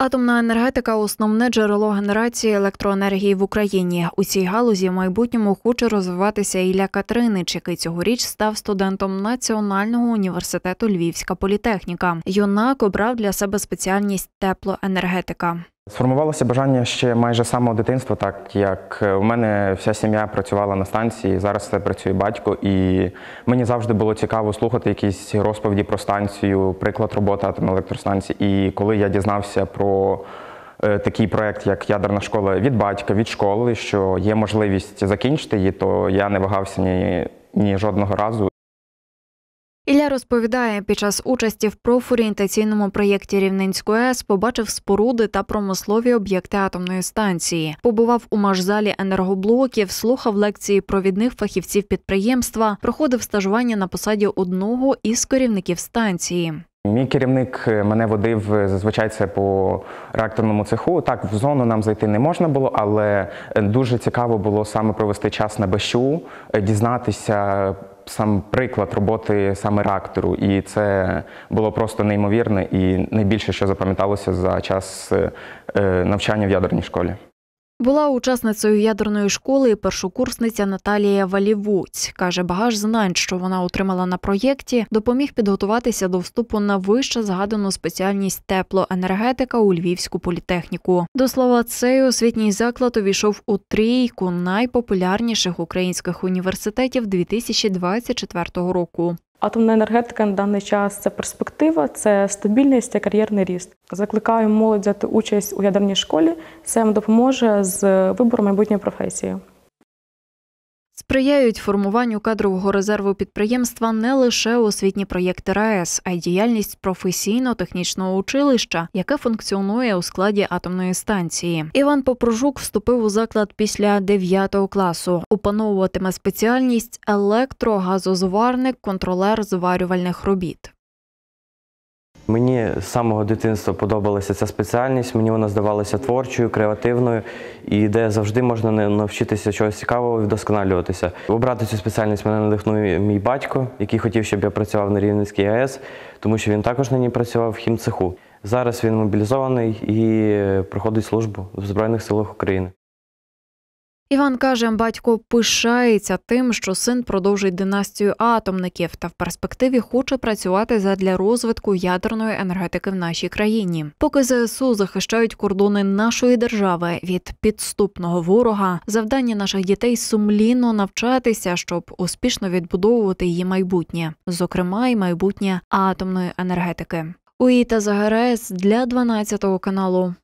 Атомна енергетика – основне джерело генерації електроенергії в Україні. У цій галузі в майбутньому хоче розвиватися Ілля Катеринич, який цьогоріч став студентом Національного університету Львівська політехніка. Юнак обрав для себе спеціальність теплоенергетика. Сформувалося бажання ще майже з самого дитинства, так як у мене вся сім'я працювала на станції, зараз це працює батько, і мені завжди було цікаво слухати якісь розповіді про станцію, приклад роботи атомної електростанції. І коли я дізнався про такий проєкт, як ядерна школа від батька, від школи, що є можливість закінчити її, то я не вагався ні жодного разу. Ілля розповідає, під час участі в профорієнтаційному проєкті Рівненської АЕС побачив споруди та промислові об'єкти атомної станції. Побував у машзалі енергоблоків, слухав лекції провідних фахівців підприємства, проходив стажування на посаді одного із керівників станції. Мій керівник мене водив, зазвичай це по реакторному цеху. Так, в зону нам зайти не можна було, але дуже цікаво було саме провести час на БЩУ, дізнатися сам приклад роботи саме реактору. І це було просто неймовірне і найбільше, що запам'яталося за час навчання в ядерній школі. Була учасницею ядерної школи і першокурсниця Наталія Валівуць. Каже, багаж знань, що вона отримала на проєкті, допоміг підготуватися до вступу на вище згадану спеціальність теплоенергетика у Львівську політехніку. До слова, цей освітній заклад увійшов у трійку найпопулярніших українських університетів 2024 року. Атомна енергетика на даний час – це перспектива, це стабільність та кар'єрний ріст. Закликаю молодь взяти участь у ядерній школі, це їм допоможе з вибором майбутньої професії. Сприяють формуванню кадрового резерву підприємства не лише освітні проєкти РАЕС, а й діяльність професійно-технічного училища, яке функціонує у складі атомної станції. Іван Попружук вступив у заклад після 9 класу. Опановуватиме спеціальність електрогазозварник, контролер зварювальних робіт. Мені з самого дитинства подобалася ця спеціальність, мені вона здавалася творчою, креативною, і де завжди можна навчитися чогось цікавого і вдосконалюватися. Обрати цю спеціальність мене надихнув мій батько, який хотів, щоб я працював на Рівненській АЕС, тому що він також на ній працював в хімцеху. Зараз він мобілізований і проходить службу в Збройних силах України. Іван каже, батько пишається тим, що син продовжить династію атомників та в перспективі хоче працювати задля розвитку ядерної енергетики в нашій країні. Поки ЗСУ захищають кордони нашої держави від підступного ворога, завдання наших дітей сумлінно навчатися, щоб успішно відбудовувати її майбутнє, зокрема й майбутнє атомної енергетики. Уїта Загарес для 12 каналу.